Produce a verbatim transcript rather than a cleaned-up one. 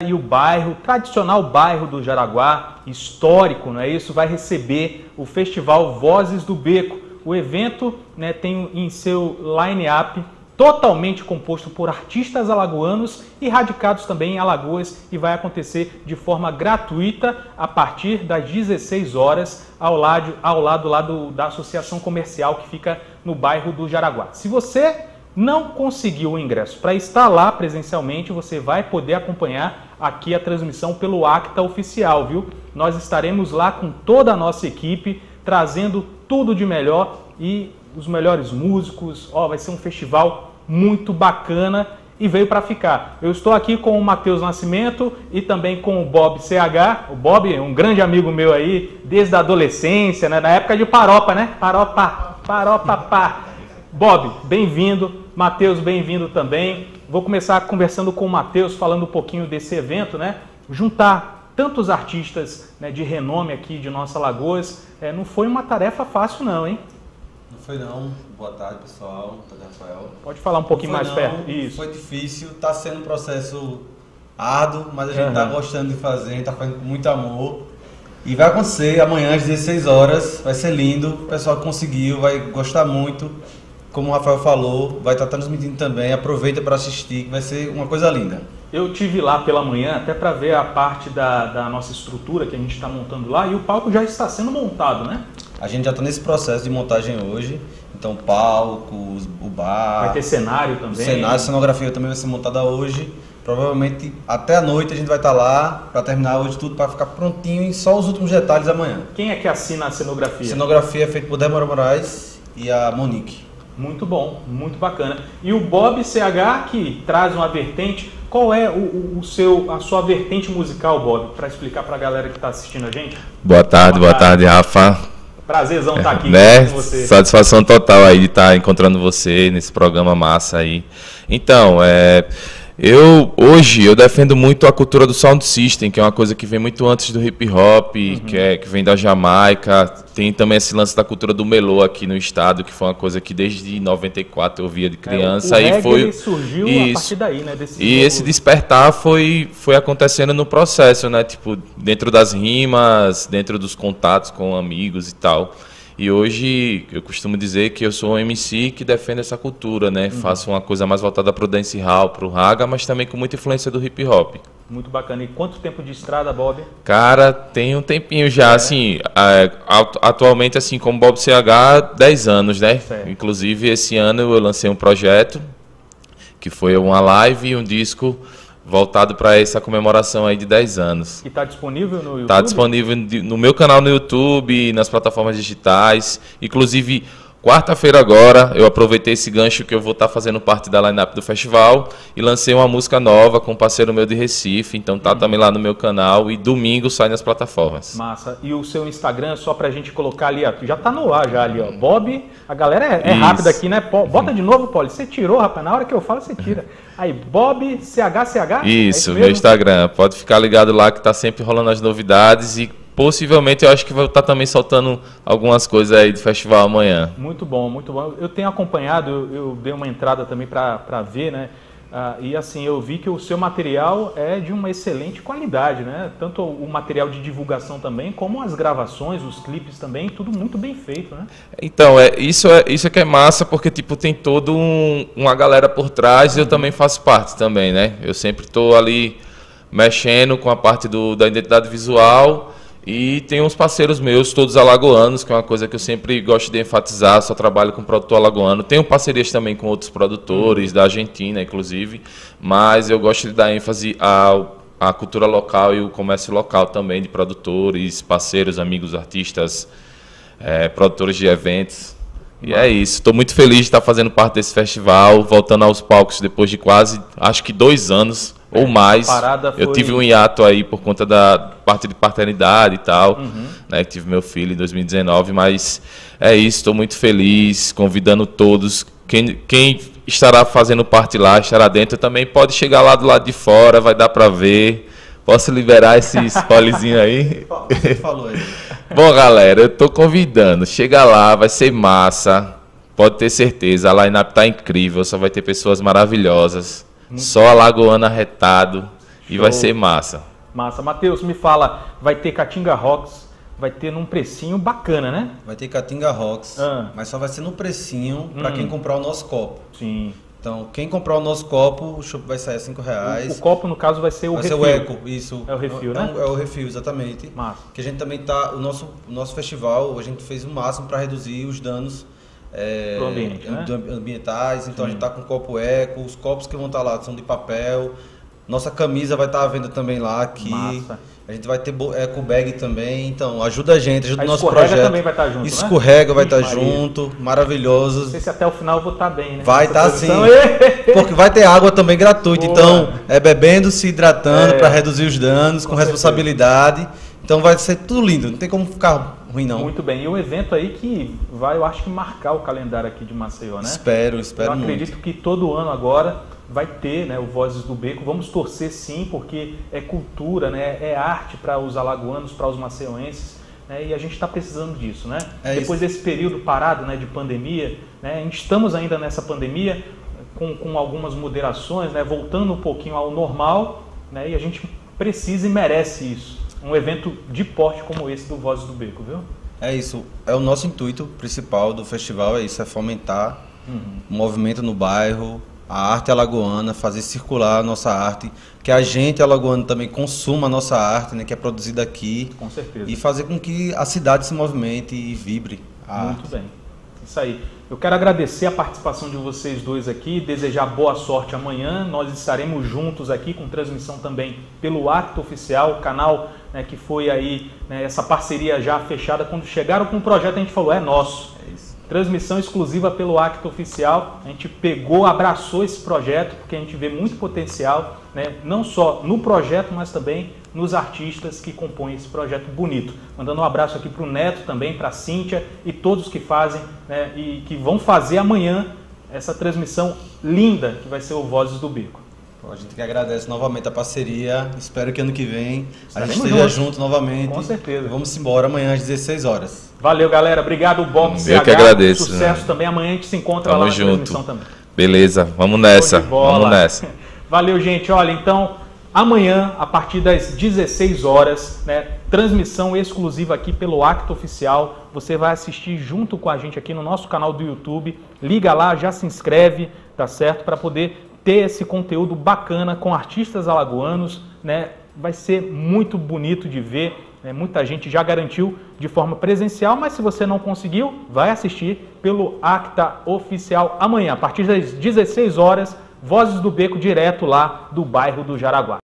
E o bairro, tradicional bairro do Jaraguá, histórico, não é isso? Vai receber o Festival Vozes do Beco. O evento, né, tem em seu line-up totalmente composto por artistas alagoanos e radicados também em Alagoas e vai acontecer de forma gratuita a partir das dezesseis horas ao lado, ao lado lá do, da Associação Comercial que fica no bairro do Jaraguá. Se você não conseguiu o ingresso para estar lá presencialmente, você vai poder acompanhar aqui a transmissão pelo Acta Oficial, viu? Nós estaremos lá com toda a nossa equipe, trazendo tudo de melhor e os melhores músicos. Ó, vai ser um festival muito bacana e veio para ficar. Eu estou aqui com o Matheus Nascimento e também com o Bob C H. O Bob é um grande amigo meu aí, desde a adolescência, né? Na época de Paropa, né? Paropa, Paropa, pá. Bob, bem-vindo. Matheus, bem-vindo também. Vou começar conversando com o Matheus, falando um pouquinho desse evento, né? Juntar tantos artistas, né, de renome aqui de nossa Alagoas, é, não foi uma tarefa fácil não, hein? Não foi não. Boa tarde, pessoal. Boa tarde, Rafael. Pode falar um pouquinho mais não, perto. Isso. Foi difícil, está sendo um processo árduo, mas a gente está uhum. gostando de fazer, a gente está fazendo com muito amor. E vai acontecer amanhã às dezesseis horas, vai ser lindo, o pessoal que conseguiu vai gostar muito. Como o Rafael falou, vai estar transmitindo também, aproveita para assistir, que vai ser uma coisa linda. Eu tive lá pela manhã, até para ver a parte da, da nossa estrutura que a gente está montando lá, e o palco já está sendo montado, né? A gente já está nesse processo de montagem hoje, então palcos, o bar... Vai ter cenário também. Cenário, cenografia também vai ser montada hoje. Provavelmente até a noite a gente vai estar lá para terminar hoje tudo, para ficar prontinho e só os últimos detalhes amanhã. Quem é que assina a cenografia? A cenografia é feita por Débora Moraes e a Monique. Muito bom, muito bacana. E o Bob C H, que traz uma vertente, qual é o, o seu, a sua vertente musical, Bob, para explicar para a galera que está assistindo a gente? Boa tarde, boa, boa tarde, tarde, Rafa. Prazerzão estar aqui né? com você. Satisfação total aí de estar encontrando você nesse programa massa aí. Então, é... Eu, hoje, eu defendo muito a cultura do sound system, que é uma coisa que vem muito antes do hip hop, uhum. que, é, que vem da Jamaica. Tem também esse lance da cultura do melô aqui no estado, que foi uma coisa que desde noventa e quatro eu via de criança. É, o, o e foi surgiu isso. a partir daí, né? Desse e esse despertar foi, foi acontecendo no processo, né? Tipo, dentro das rimas, dentro dos contatos com amigos e tal. E hoje eu costumo dizer que eu sou um M C que defende essa cultura, né? Uhum. Faço uma coisa mais voltada para o dancehall, para o raga, mas também com muita influência do hip hop. Muito bacana. E quanto tempo de estrada, Bob? Cara, tem um tempinho já, é. assim, atualmente, assim, como Bob C H, dez anos, né? Certo. Inclusive, esse ano eu lancei um projeto, que foi uma live e um disco voltado para essa comemoração aí de dez anos. E está disponível no YouTube? Está disponível no meu canal no YouTube, nas plataformas digitais. Inclusive, quarta-feira agora, eu aproveitei esse gancho que eu vou estar tá fazendo parte da line-up do festival e lancei uma música nova com um parceiro meu de Recife. Então tá uhum. também lá no meu canal e domingo sai nas plataformas. Massa. E o seu Instagram, só pra gente colocar ali, ó, já tá no ar já ali, ó. Bob, a galera é, é rápida aqui, né? Bota uhum. de novo, Poli. Você tirou, rapaz. Na hora que eu falo, você tira. Aí, Bob C H C H? Isso, é isso meu Instagram. Pode ficar ligado lá que tá sempre rolando as novidades e possivelmente eu acho que vou estar também soltando algumas coisas aí do festival amanhã. Muito bom, muito bom. Eu tenho acompanhado, eu, eu dei uma entrada também para ver, né? Ah, e assim, eu vi que o seu material é de uma excelente qualidade, né? Tanto o material de divulgação também, como as gravações, os clipes também, tudo muito bem feito, né? Então, é, isso, é, isso é que é massa, porque tipo, tem toda um, uma galera por trás e eu também faço parte também, né? Eu sempre estou ali mexendo com a parte do, da identidade visual. E tem uns parceiros meus, todos alagoanos, que é uma coisa que eu sempre gosto de enfatizar, só trabalho com produtor alagoano. Tenho parcerias também com outros produtores, da Argentina, inclusive, mas eu gosto de dar ênfase ao, à cultura local e o comércio local também, de produtores, parceiros, amigos, artistas, é, produtores de eventos. E é isso, estou muito feliz de estar fazendo parte desse festival, voltando aos palcos depois de quase, acho que dois anos ou mais. Foi... Eu tive um hiato aí por conta da parte de paternidade e tal, uhum. né? Tive meu filho em dois mil e dezenove, mas é isso, estou muito feliz, convidando todos. Quem, quem estará fazendo parte lá, estará dentro, também pode chegar lá do lado de fora, vai dar para ver. Posso liberar esse spoilerzinho aí? Você falou aí. Bom, galera, eu tô convidando. Chega lá, vai ser massa. Pode ter certeza, a line-up tá incrível, só vai ter pessoas maravilhosas. Muito só alagoano arretado. e vai ser massa. Massa. Matheus, me fala, vai ter Caatinga Rocks, vai ter num precinho bacana, né? Vai ter Caatinga Rocks, ah. mas só vai ser no precinho para hum. quem comprar o nosso copo. Sim. Então, quem comprar o nosso copo, o chopp vai sair a cinco reais. O, o copo, no caso, vai ser o vai refil. Vai ser o eco, isso. É o refil, é, né? É o refil, exatamente. Massa. Que a gente também tá, o nosso, o nosso festival, a gente fez o máximo para reduzir os danos é, ambiente, né? ambientais. Então, Sim. a gente tá com copo eco, os copos que vão estar lá são de papel. Nossa camisa vai estar à venda também lá aqui. Massa. A gente vai ter eco bag também, então ajuda a gente, ajuda a o nosso escorrega projeto. Também vai estar junto, Escorrega né? vai estar junto, maravilhoso. Não sei se até o final eu vou estar bem, né? Vai estar sim, porque vai ter água também gratuita, Boa. Então é bebendo, se hidratando é. para reduzir os danos, com, com responsabilidade. Então vai ser tudo lindo, não tem como ficar ruim não. Muito bem, e um evento aí que vai, eu acho que marcar o calendário aqui de Maceió, né? Espero, espero Eu muito. acredito que todo ano agora vai ter, né, o Vozes do Beco. Vamos torcer sim, porque é cultura, né, é arte para os alagoanos, para os maceioenses, né, e a gente está precisando disso, né? É Depois isso. desse período parado, né, de pandemia, né, estamos ainda nessa pandemia com, com algumas moderações, né, voltando um pouquinho ao normal, né, e a gente precisa e merece isso. Um evento de porte como esse do Vozes do Beco, viu? É isso, é o nosso intuito principal do festival, é isso, é fomentar uhum. o movimento no bairro, a arte alagoana, fazer circular a nossa arte, que a gente alagoano também consuma a nossa arte, né, que é produzida aqui. Com certeza. E fazer com que a cidade se movimente e vibre a Muito arte. bem. Isso aí. Eu quero agradecer a participação de vocês dois aqui, desejar boa sorte amanhã. Nós estaremos juntos aqui com transmissão também pelo Acta Oficial, canal, né, que foi aí, né, essa parceria já fechada. Quando chegaram com o projeto, a gente falou, é nosso. É isso. Transmissão exclusiva pelo Acta Oficial. A gente pegou, abraçou esse projeto, porque a gente vê muito potencial, né, não só no projeto, mas também nos artistas que compõem esse projeto bonito. Mandando um abraço aqui para o Neto também, para a Cíntia e todos que fazem, né, e que vão fazer amanhã essa transmissão linda que vai ser o Vozes do Beco. A gente que agradece novamente a parceria. Espero que ano que vem Estaremos a gente esteja juntos. junto novamente. Com certeza. Vamos embora amanhã às dezesseis horas. Valeu, galera. Obrigado, Bob. Eu que agradeço. Sucesso né? também. Amanhã a gente se encontra Tamo lá na junto. transmissão também. Beleza, vamos nessa. Vamos nessa. Valeu, gente. Olha, então, amanhã, a partir das dezesseis horas, né, transmissão exclusiva aqui pelo Acta Oficial. Você vai assistir junto com a gente aqui no nosso canal do YouTube. Liga lá, já se inscreve, tá certo? Para poder ter esse conteúdo bacana com artistas alagoanos, né? Vai ser muito bonito de ver, né? Muita gente já garantiu de forma presencial, mas se você não conseguiu, vai assistir pelo Acta Oficial amanhã, a partir das dezesseis horas, Vozes do Beco direto lá do bairro do Jaraguá.